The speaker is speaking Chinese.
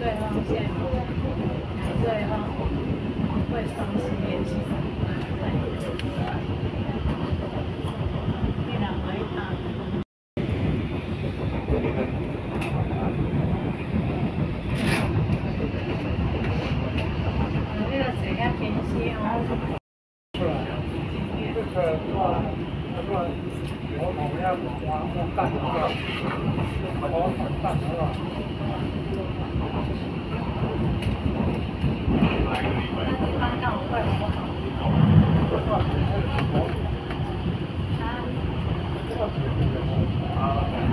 瑞芳线、瑞芳会双溪夜市，你两个一趟。这个水要平息哦。这个我们要我干的话，我干的话。刚刚快好不好？啊。